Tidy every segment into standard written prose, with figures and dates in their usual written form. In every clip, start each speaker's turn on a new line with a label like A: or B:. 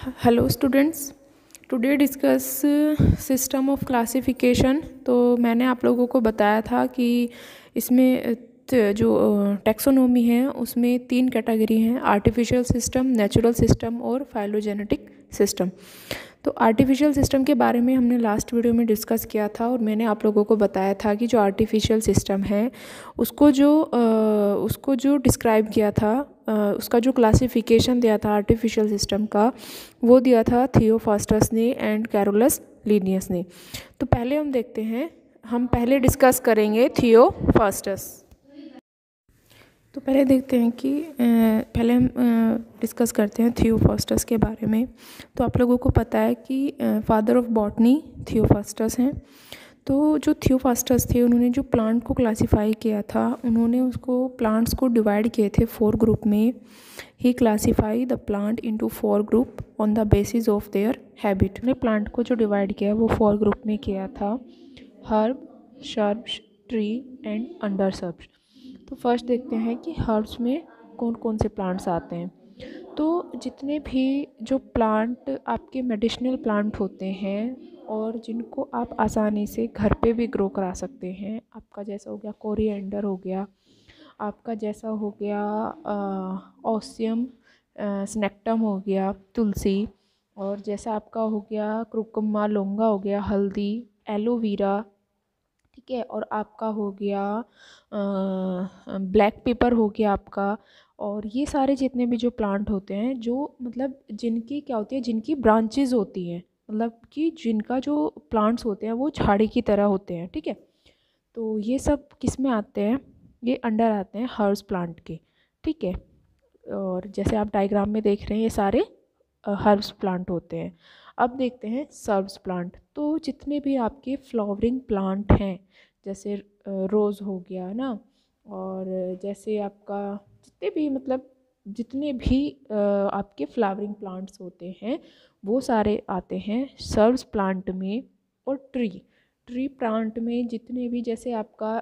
A: Hello students, today discuss system of classification. तो मैंने आप लोगों को बताया था कि इसमें जो टैक्सोनॉमी है उसमें 3 कैटेगरी हैं: आर्टिफिशियल सिस्टम, नेचुरल सिस्टम और फाइलोजेनेटिक सिस्टम। तो आर्टिफिशियल सिस्टम के बारे में हमने लास्ट वीडियो में डिस्कस किया था और मैंने आप लोगों को बताया था कि जो आर्टिफिशियल सिस्टम है उसको जो डिस्क्राइब किया था, उसका जो क्लासिफिकेशन दिया था आर्टिफिशियल सिस्टम का, वो दिया था थियोफास्टस ने एंड कैरोलस लिनियस ने। तो पहले हम देखते हैं, हम पहले डिस्कस करेंगे थियोफास्टस। तो पहले देखते हैं कि पहले हम डिस्कस करते हैं थियोफास्टस के बारे में। तो आप लोगों को पता है कि फादर ऑफ बॉटनी थियोफास्टस हैं। तो जो थियोफास्टस थे उन्होंने जो प्लांट को क्लासिफाई किया था, उन्होंने उसको प्लांट्स को डिवाइड किए थे 4 ग्रुप में। He classified the plant into 4 group on the basis of their habit. उन्होंने प्लांट को जो डिवाइड किया वो 4 ग्रुप में किया था: herb, shrubs, tree and undershrubs. तो फर्स्ट देखते हैं कि हर्ब्स में कौन कौन से प्लांट्स आते हैं। तो जितने भी जो प्लांट आपके मेडिसिनल प्लांट होते हैं और जिनको आप आसानी से घर पे भी ग्रो करा सकते हैं, आपका जैसा हो गया कोरिएंडर हो गया, आपका जैसा हो गया ऑसियम स्नेक्टम हो गया तुलसी, और जैसा आपका हो गया क्रुकुम्मा लौंगा हो गया, हल्दी, एलोवेरा, ठीक है, और आपका हो गया ब्लैक पेपर हो गया आपका। और ये सारे जितने भी जो प्लांट होते हैं, जो मतलब जिनकी क्या होती है, जिनकी ब्रांचेस होती हैं, मतलब कि जिनका जो प्लांट्स होते हैं वो झाड़ी की तरह होते हैं, ठीक है। तो ये सब किस में आते हैं, ये अंडर आते हैं हर्ब्स प्लांट के, ठीक है। और जैसे आप डायग्राम में देख रहे हैं ये सारे हर्ब्स प्लांट होते हैं। अब देखते हैं सर्ब्स प्लांट। तो जितने भी आपके फ्लावरिंग प्लांट हैं, जैसे रोज़ हो गया ना, और जैसे आपका जितने भी मतलब जितने भी आपके फ्लावरिंग प्लांट्स होते हैं वो सारे आते हैं सर्ब्स प्लांट में। और ट्री प्लांट में जितने भी, जैसे आपका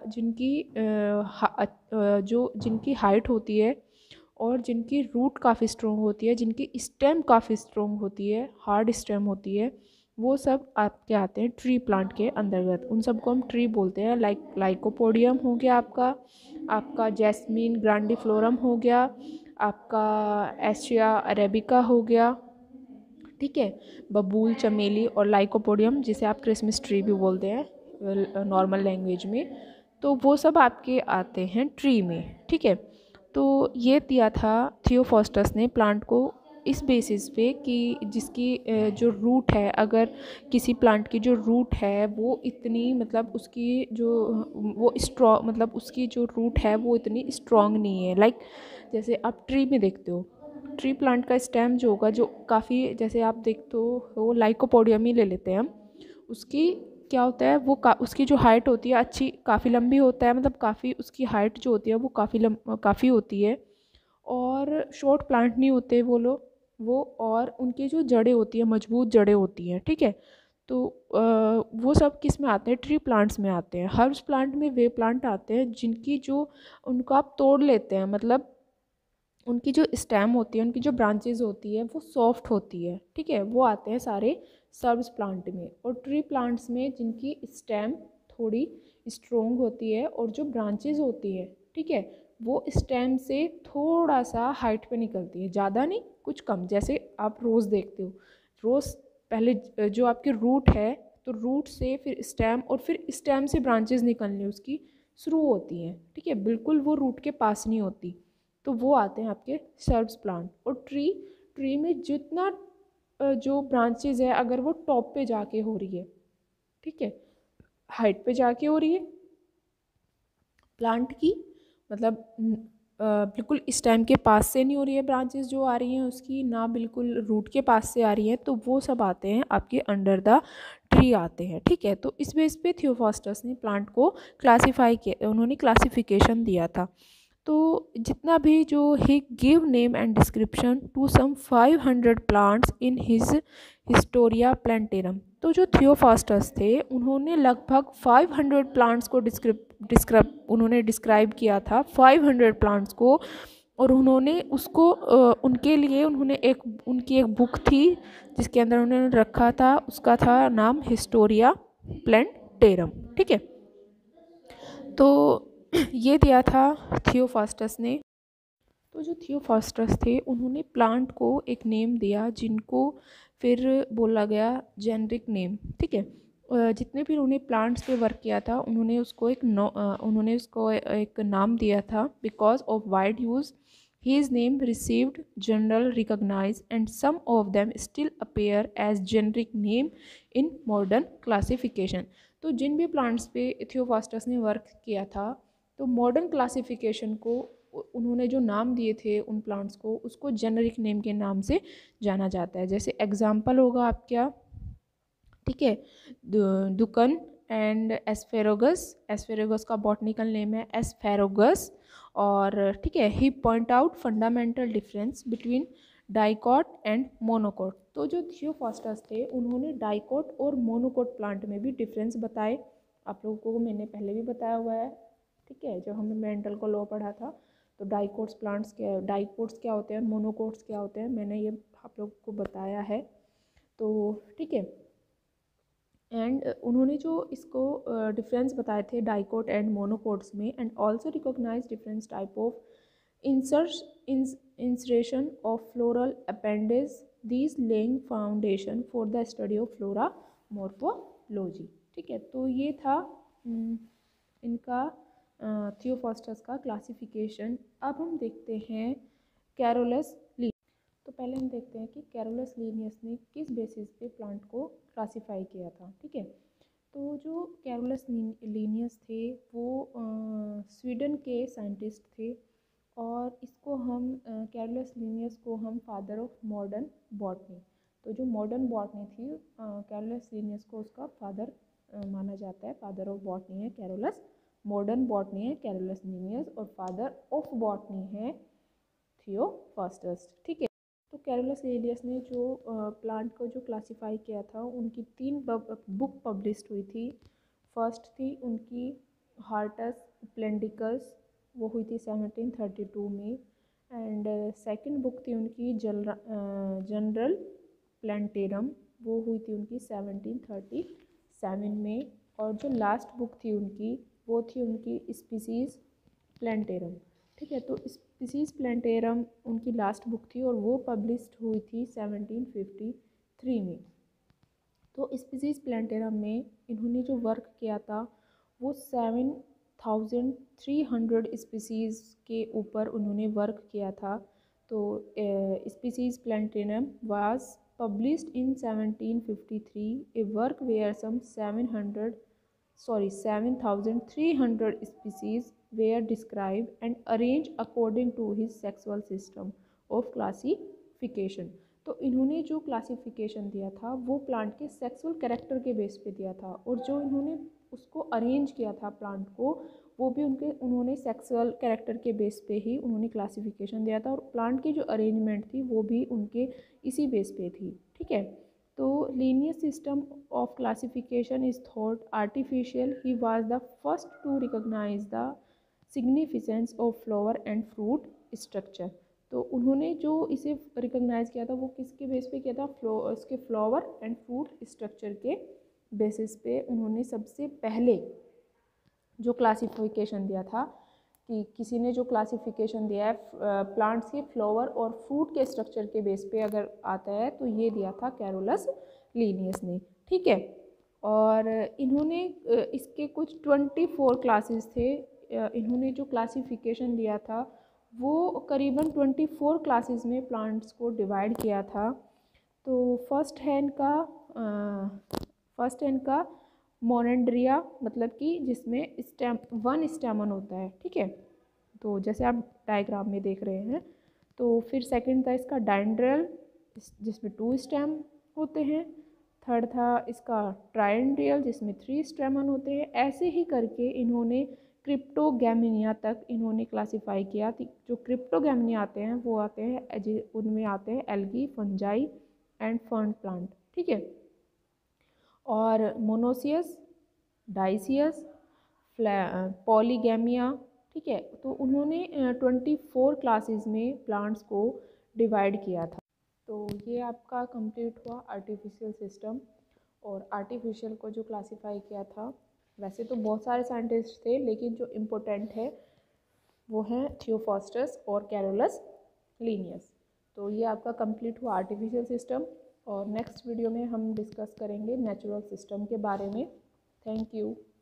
A: जिनकी हाइट होती है और जिनकी रूट काफ़ी स्ट्रॉन्ग होती है, जिनकी स्टेम काफ़ी स्ट्रॉन्ग होती है, हार्ड स्टेम होती है, वो सब आपके आते हैं ट्री प्लांट के अंतर्गत। उन सबको हम ट्री बोलते हैं। लाइकोपोडियम हो गया आपका जैस्मीन ग्रांडिफ्लोरम हो गया, आपका एशिया अरेबिका हो गया, ठीक है, बबूल चमेली और लाइकोपोडियम, जिसे आप क्रिसमस ट्री भी बोलते हैं नॉर्मल लैंग्वेज में। तो वो सब आपके आते हैं ट्री में, ठीक है। तो ये दिया था थियोफास्टस ने प्लांट को इस बेसिस पे कि जिसकी जो रूट है, अगर किसी प्लांट की जो रूट है वो इतनी मतलब उसकी जो वो स्ट्रॉन्ग, मतलब उसकी जो रूट है वो इतनी स्ट्रॉन्ग नहीं है। जैसे आप ट्री में देखते हो, ट्री प्लांट का स्टेम जो होगा, जो काफ़ी, जैसे आप देखते हो वो लाइकोपोडियम ही ले लेते हैं हम, उसकी क्या होता है वो उसकी जो हाइट होती है अच्छी काफ़ी लंबी होता है, मतलब काफ़ी उसकी हाइट जो होती है वो काफ़ी होती है। और शॉर्ट प्लांट नहीं होते वो और उनकी जो जड़ें होती है मजबूत जड़ें होती हैं, ठीक है। तो वो सब किस में आते हैं, ट्री प्लांट्स में आते हैं। हर्ब्स प्लांट में वे प्लांट आते हैं जिनकी जो उनको आप तोड़ लेते हैं, मतलब उनकी जो स्टेम होती है, उनकी जो ब्रांचेज होती है वो सॉफ्ट होती है, ठीक है, वो आते हैं सारे सर्ब्स प्लांट में। और ट्री प्लांट्स में जिनकी स्टेम थोड़ी स्ट्रोंग होती है और जो ब्रांचेज होती है, ठीक है, वो स्टेम से थोड़ा सा हाइट पे निकलती है, ज़्यादा नहीं कुछ कम। जैसे आप रोज़ देखते हो, रोज़ पहले जो आपकी रूट है, तो रूट से फिर स्टेम और फिर स्टेम से ब्रांचेज निकलनी उसकी शुरू होती हैं, ठीक है, बिल्कुल वो रूट के पास नहीं होती। तो वो आते हैं आपके सर्ब्स प्लांट। और ट्री में जितना जो ब्रांचेज है, अगर वो टॉप पे जाके हो रही है, ठीक है, हाइट पे जाके हो रही है प्लांट की, मतलब बिल्कुल स्टेम के पास से नहीं हो रही है ब्रांचेस जो आ रही हैं उसकी, ना बिल्कुल रूट के पास से आ रही है, तो वो सब आते हैं आपके अंडर द ट्री आते हैं, ठीक है। तो इस बेस पे थियोफास्टस ने प्लांट को क्लासीफाई किया, उन्होंने क्लासिफिकेशन दिया था। तो जितना भी जो he give name and description to some 500 plants in his Historia Plantarum. तो जो थियोफास्टस थे उन्होंने लगभग 500 प्लांट्स को उन्होंने डिस्क्राइब किया था, 500 प्लांट्स को और उन्होंने उसको उनके लिए उन्होंने उनकी एक बुक थी जिसके अंदर उन्होंने रखा था, उसका था नाम हिस्टोरिया प्लेंटेरम। ठीक है, तो ये दिया था थियोफास्टस ने। तो जो थियोफास्टस थे उन्होंने प्लांट को एक नेम दिया जिनको फिर बोला गया जेनरिक नेम। ठीक है, जितने भी उन्होंने प्लांट्स पे वर्क किया था उन्होंने उसको एक नाम दिया था। Because of wide use his name received general recognize and some of them still appear as generic name in modern classification। तो जिन भी प्लांट्स पे थियोफास्टस ने वर्क किया था तो मॉडर्न क्लासिफिकेशन को उन्होंने जो नाम दिए थे उन प्लांट्स को, उसको जेनरिक नेम के नाम से जाना जाता है। जैसे एग्जाम्पल होगा आप क्या, ठीक है, दुकन एंड एस्फेरोगस। एस्फेरोगस का बॉटनिकल नेम है एस्फेरोगस। और ठीक है, he point out fundamental difference between dicot and monocot. तो जो थियोफास्टस थे उन्होंने डाइकॉट और मोनोकॉट प्लांट में भी डिफरेंस बताए। आप लोगों को मैंने पहले भी बताया हुआ है, ठीक है, जब हमने मेंटल का लॉ पढ़ा था। तो डाइकोट्स क्या होते हैं, मोनोकोट्स क्या होते हैं, मैंने ये आप लोगों को बताया है। तो ठीक है, एंड उन्होंने जो इसको डिफरेंस बताए थे डाइकोट एंड मोनोकोट्स में, and also recognize difference type of insertion of floral appendage, these laying foundation for the study of flora morphology. ठीक है, तो ये था इनका थियोफास्टस का क्लासिफिकेशन। अब हम देखते हैं कैरोलस ली। तो पहले हम देखते हैं कि कैरोलस लीनियस ने किस बेसिस पे प्लांट को क्लासिफाई किया था। ठीक है, तो जो कैरोलस लीनियस थे वो स्वीडन के साइंटिस्ट थे, और इसको हम कैरोलस लीनियस को हम फादर ऑफ मॉडर्न बॉटनी। तो जो मॉडर्न बॉटनी थी कैरोलस लीनियस को उसका फादर माना जाता है। फादर ऑफ बॉटनी है कैरोलस, मॉडर्न बॉटनी है कैरोलस लीनियस, और फादर ऑफ बॉटनी है थियोफास्टस। ठीक है, तो कैरोलस लीनियस ने जो प्लांट को जो क्लासिफाई किया था उनकी 3 बुक पब्लिश हुई थी। फर्स्ट थी उनकी हार्टस प्लेंडिकस, वो हुई थी 1732 में। एंड सेकंड बुक थी उनकी जनरल प्लेंटेरम, वो हुई थी उनकी 1737 में। और जो लास्ट बुक थी उनकी वो थी उनकी स्पीसीज़ प्लेंटेरम। ठीक है, तो स्पीसीज़ प्लेंटेरम उनकी लास्ट बुक थी और वो पब्लिश्ड हुई थी 1753 में। तो स्पीसीज़ प्लेंटेरम में इन्होंने जो वर्क किया था वो 7300 स्पीसीज़ के ऊपर उन्होंने वर्क किया था। तो Species Plantarum was published in 1753, a work where some 7,300 species were described and arranged according to his sexual system of classification। तो इन्होंने जो क्लासिफिकेशन दिया था वो प्लांट के सेक्सुअल कैरेक्टर के बेस पे दिया था, और जो इन्होंने उसको अरेंज किया था प्लांट को वो भी उन्होंने सेक्सुअल कैरेक्टर के बेस पे ही उन्होंने क्लासिफिकेशन दिया था, और प्लांट की जो अरेंजमेंट थी वो भी उनके इसी बेस पे थी। ठीक है, तो linear system of classification is thought artificial. He was the first to recognize the significance of flower and fruit structure। तो उन्होंने जो इसे रिकॉग्नाइज किया था वो किसके बेस पे किया था, इसके फ्लावर एंड फ्रूट स्ट्रक्चर के बेसिस पे उन्होंने सबसे पहले जो क्लासिफिकेशन दिया था, कि किसी ने जो क्लासिफिकेशन दिया है प्लांट्स के फ्लावर और फ्रूट के स्ट्रक्चर के बेस पे अगर आता है तो ये दिया था कैरोलस लीनियस ने। ठीक है, और इन्होंने इसके कुछ 24 क्लासेस थे। इन्होंने जो क्लासिफिकेशन दिया था वो करीबन 24 क्लासेस में प्लांट्स को डिवाइड किया था। तो फर्स्ट है इनका मोनेंड्रिया, मतलब कि जिसमें वन स्टेमन होता है। ठीक है, तो जैसे आप डायग्राम में देख रहे हैं। तो फिर सेकंड था इसका डायंड्रल, जिसमें 2 स्टेम होते हैं। थर्ड था इसका ट्रायंड्रियल, जिसमें 3 स्टेमन होते हैं। ऐसे ही करके इन्होंने क्रिप्टोगैमिनिया तक इन्होंने क्लासिफाई किया। जो क्रिप्टोगैमिनिया आते हैं वो आते हैं उनमें आते हैं algae, fungi and fern plant. ठीक है, और मोनोसियस, डाइसियस, पॉलीगैमिया, ठीक है। तो उन्होंने 24 क्लासेस में प्लांट्स को डिवाइड किया था। तो ये आपका कंप्लीट हुआ आर्टिफिशियल सिस्टम। और आर्टिफिशियल को जो क्लासिफाई किया था, वैसे तो बहुत सारे साइंटिस्ट थे, लेकिन जो इम्पोर्टेंट है वो हैं थियोफॉस्टस और कैरोलस लीनियस। तो ये आपका कंप्लीट हुआ आर्टिफिशियल सिस्टम। और नेक्स्ट वीडियो में हम डिस्कस करेंगे नेचुरल सिस्टम के बारे में। Thank you.